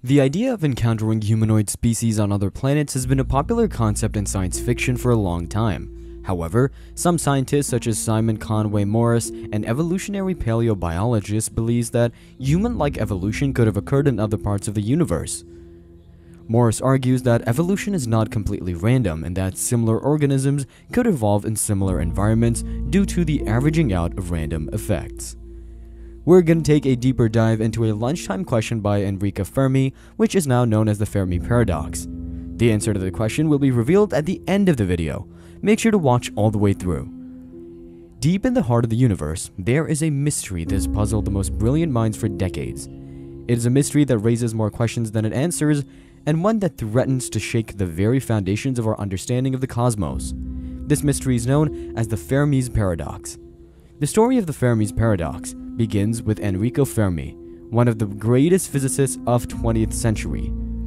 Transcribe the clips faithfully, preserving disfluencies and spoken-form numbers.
The idea of encountering humanoid species on other planets has been a popular concept in science fiction for a long time. However, some scientists such as Simon Conway Morris, an evolutionary paleobiologist, believes that human-like evolution could have occurred in other parts of the universe. Morris argues that evolution is not completely random and that similar organisms could evolve in similar environments due to the averaging out of random effects. We're going to take a deeper dive into a lunchtime question by Enrico Fermi, which is now known as the Fermi Paradox. The answer to the question will be revealed at the end of the video. Make sure to watch all the way through. Deep in the heart of the universe, there is a mystery that has puzzled the most brilliant minds for decades. It is a mystery that raises more questions than it answers, and one that threatens to shake the very foundations of our understanding of the cosmos. This mystery is known as the Fermi Paradox. The story of the Fermi Paradox begins with Enrico Fermi, one of the greatest physicists of twentieth century.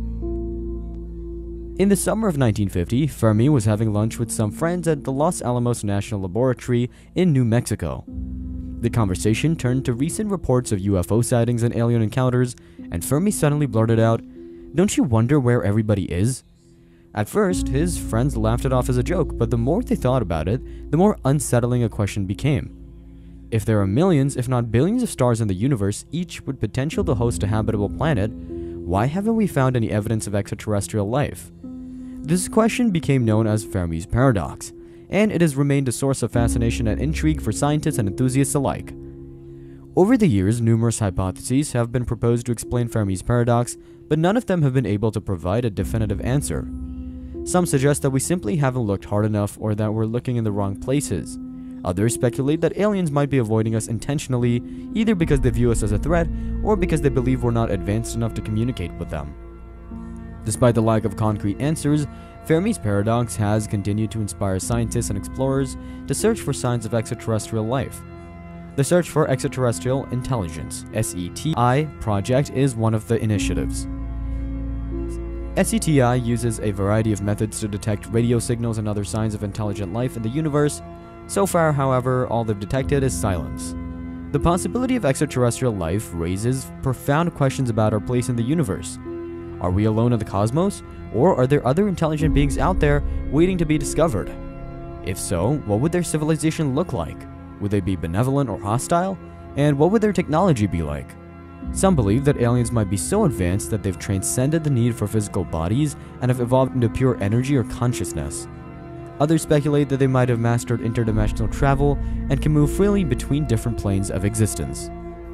In the summer of nineteen fifty, Fermi was having lunch with some friends at the Los Alamos National Laboratory in New Mexico. The conversation turned to recent reports of U F O sightings and alien encounters, and Fermi suddenly blurted out, "Don't you wonder where everybody is?" At first, his friends laughed it off as a joke, but the more they thought about it, the more unsettling a question became. If there are millions, if not billions of stars in the universe, each with potential to host a habitable planet, why haven't we found any evidence of extraterrestrial life? This question became known as Fermi's Paradox, and it has remained a source of fascination and intrigue for scientists and enthusiasts alike. Over the years, numerous hypotheses have been proposed to explain Fermi's Paradox, but none of them have been able to provide a definitive answer. Some suggest that we simply haven't looked hard enough or that we're looking in the wrong places. Others speculate that aliens might be avoiding us intentionally, either because they view us as a threat or because they believe we're not advanced enough to communicate with them. Despite the lack of concrete answers, Fermi's Paradox has continued to inspire scientists and explorers to search for signs of extraterrestrial life. The Search for Extraterrestrial Intelligence (S E T I) project is one of the initiatives. S E T I uses a variety of methods to detect radio signals and other signs of intelligent life in the universe. So far, however, all they've detected is silence. The possibility of extraterrestrial life raises profound questions about our place in the universe. Are we alone in the cosmos, or are there other intelligent beings out there waiting to be discovered? If so, what would their civilization look like? Would they be benevolent or hostile? And what would their technology be like? Some believe that aliens might be so advanced that they've transcended the need for physical bodies and have evolved into pure energy or consciousness. Others speculate that they might have mastered interdimensional travel and can move freely between different planes of existence.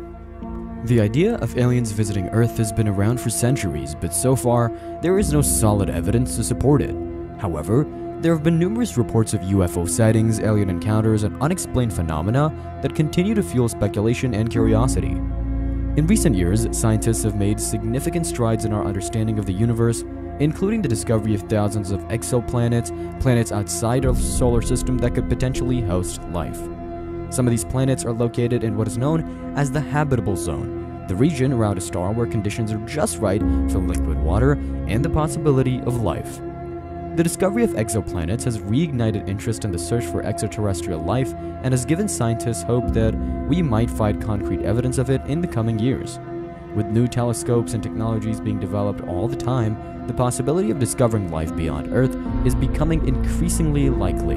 The idea of aliens visiting Earth has been around for centuries, but so far, there is no solid evidence to support it. However, there have been numerous reports of U F O sightings, alien encounters, and unexplained phenomena that continue to fuel speculation and curiosity. In recent years, scientists have made significant strides in our understanding of the universe, including the discovery of thousands of exoplanets, planets outside our solar system that could potentially host life. Some of these planets are located in what is known as the habitable zone, the region around a star where conditions are just right for liquid water and the possibility of life. The discovery of exoplanets has reignited interest in the search for extraterrestrial life and has given scientists hope that we might find concrete evidence of it in the coming years. With new telescopes and technologies being developed all the time, the possibility of discovering life beyond Earth is becoming increasingly likely.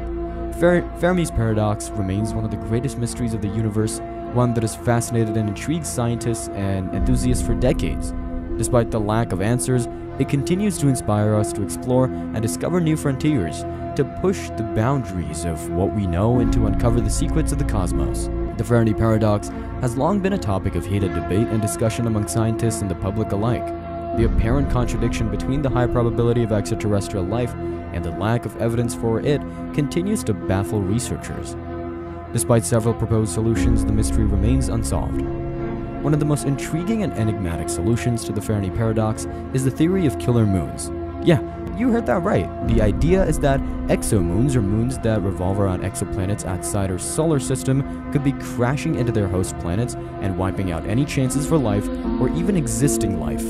Fer Fermi's Paradox remains one of the greatest mysteries of the universe, one that has fascinated and intrigued scientists and enthusiasts for decades. Despite the lack of answers, it continues to inspire us to explore and discover new frontiers, to push the boundaries of what we know and to uncover the secrets of the cosmos. The Fermi Paradox has long been a topic of heated debate and discussion among scientists and the public alike. The apparent contradiction between the high probability of extraterrestrial life and the lack of evidence for it continues to baffle researchers. Despite several proposed solutions, the mystery remains unsolved. One of the most intriguing and enigmatic solutions to the Fermi Paradox is the theory of killer moons. Yeah, you heard that right. The idea is that exomoons, or moons that revolve around exoplanets outside our solar system, could be crashing into their host planets and wiping out any chances for life or even existing life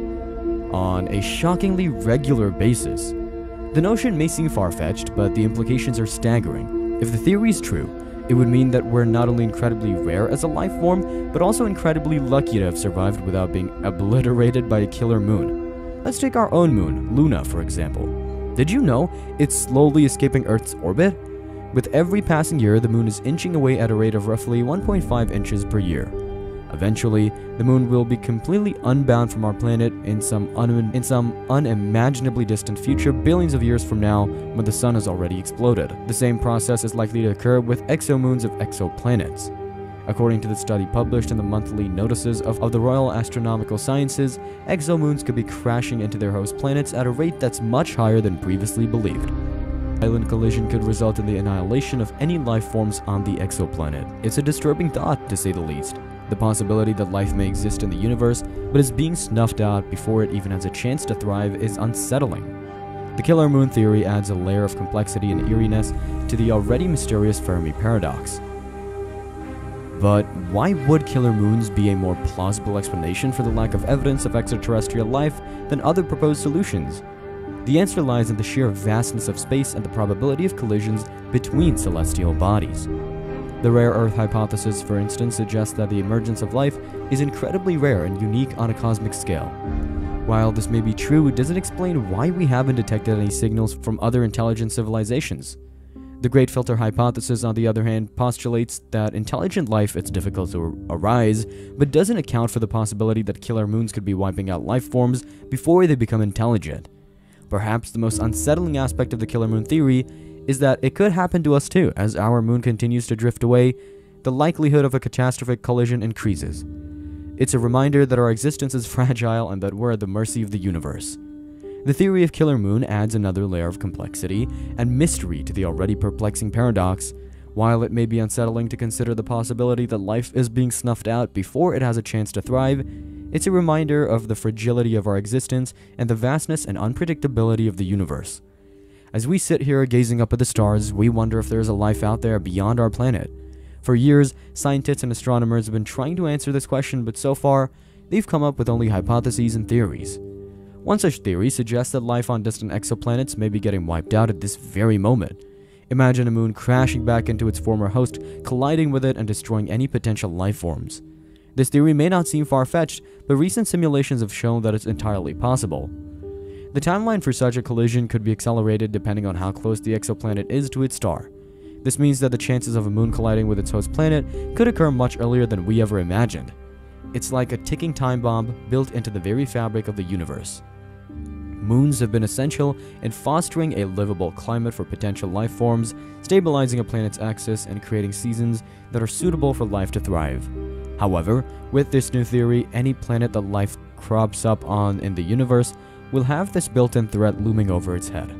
on a shockingly regular basis. The notion may seem far-fetched, but the implications are staggering. If the theory is true, It would mean that we're not only incredibly rare as a life form, but also incredibly lucky to have survived without being obliterated by a killer moon. Let's take our own moon, Luna, for example. Did you know it's slowly escaping Earth's orbit? With every passing year, the moon is inching away at a rate of roughly one point five inches per year. Eventually, the moon will be completely unbound from our planet in some, un in some unimaginably distant future billions of years from now when the sun has already exploded. The same process is likely to occur with exomoons of exoplanets. According to the study published in the monthly notices of, of the Royal Astronomical Sciences, exomoons could be crashing into their host planets at a rate that's much higher than previously believed. Violent collision could result in the annihilation of any life forms on the exoplanet. It's a disturbing thought, to say the least. The possibility that life may exist in the universe, but is being snuffed out before it even has a chance to thrive, is unsettling. The killer moon theory adds a layer of complexity and eeriness to the already mysterious Fermi Paradox. But why would killer moons be a more plausible explanation for the lack of evidence of extraterrestrial life than other proposed solutions? The answer lies in the sheer vastness of space and the probability of collisions between celestial bodies. The rare Earth hypothesis, for instance, suggests that the emergence of life is incredibly rare and unique on a cosmic scale. While this may be true, it doesn't explain why we haven't detected any signals from other intelligent civilizations. The Great Filter hypothesis, on the other hand, postulates that intelligent life is difficult to arise, but doesn't account for the possibility that killer moons could be wiping out life forms before they become intelligent. Perhaps the most unsettling aspect of the killer moon theory is that it could happen to us too. As our moon continues to drift away, the likelihood of a catastrophic collision increases. It's a reminder that our existence is fragile and that we're at the mercy of the universe. The theory of killer moon adds another layer of complexity and mystery to the already perplexing paradox. While it may be unsettling to consider the possibility that life is being snuffed out before it has a chance to thrive, it's a reminder of the fragility of our existence and the vastness and unpredictability of the universe. As we sit here gazing up at the stars, we wonder if there is a life out there beyond our planet. For years, scientists and astronomers have been trying to answer this question, but so far, they've come up with only hypotheses and theories. One such theory suggests that life on distant exoplanets may be getting wiped out at this very moment. Imagine a moon crashing back into its former host, colliding with it and destroying any potential life forms. This theory may not seem far-fetched, but recent simulations have shown that it's entirely possible. The timeline for such a collision could be accelerated depending on how close the exoplanet is to its star. This means that the chances of a moon colliding with its host planet could occur much earlier than we ever imagined. It's like a ticking time bomb built into the very fabric of the universe. Moons have been essential in fostering a livable climate for potential life forms, stabilizing a planet's axis, and creating seasons that are suitable for life to thrive. However, with this new theory, any planet that life crops up on in the universe will have this built-in threat looming over its head.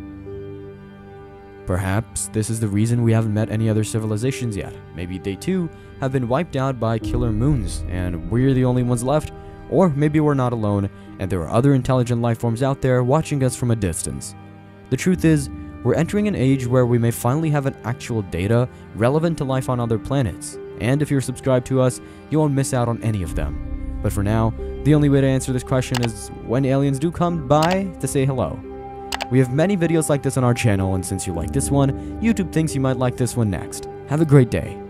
Perhaps this is the reason we haven't met any other civilizations yet. Maybe they too have been wiped out by killer moons, and we're the only ones left. Or maybe we're not alone, and there are other intelligent life forms out there watching us from a distance. The truth is, we're entering an age where we may finally have an actual data relevant to life on other planets, and if you're subscribed to us, you won't miss out on any of them. But for now, the only way to answer this question is when aliens do come by to say hello. We have many videos like this on our channel, and since you like this one, YouTube thinks you might like this one next. Have a great day.